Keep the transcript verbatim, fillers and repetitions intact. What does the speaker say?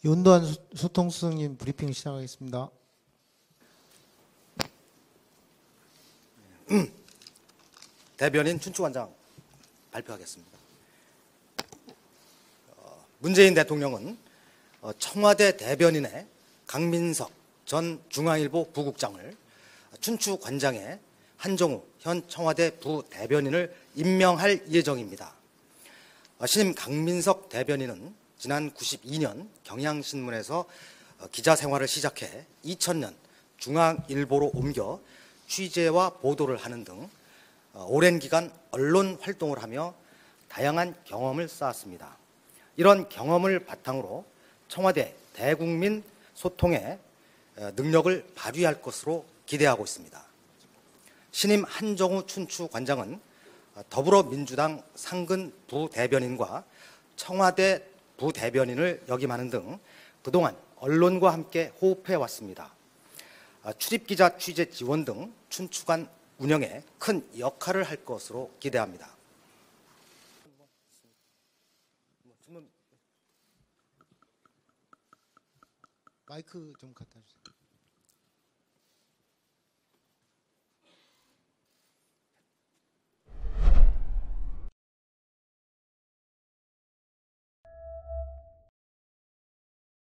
윤도한 소- 소통수석님 브리핑 시작하겠습니다. 대변인 춘추관장 발표하겠습니다. 어, 문재인 대통령은 어, 청와대 대변인의 강민석 전 중앙일보 부국장을 춘추관장에 한정우 현 청와대 부대변인을 임명할 예정입니다. 어, 신임 강민석 대변인은 지난 구십이 년 경향신문에서 어, 기자 생활을 시작해 이천 년 중앙일보로 옮겨 취재와 보도를 하는 등 어, 오랜 기간 언론 활동을 하며 다양한 경험을 쌓았습니다. 이런 경험을 바탕으로 청와대 대국민 소통의 어, 능력을 발휘할 것으로 기대하고 있습니다. 신임 한정우 춘추관장은 어, 더불어민주당 상근 부대변인과 청와대 부대변인을 역임하는 등 그동안 언론과 함께 호흡해 왔습니다. 어, 출입기자 취재 지원 등 춘추관 운영에 큰 역할을 할 것으로 기대합니다. 마이크 좀 갖다 주세요.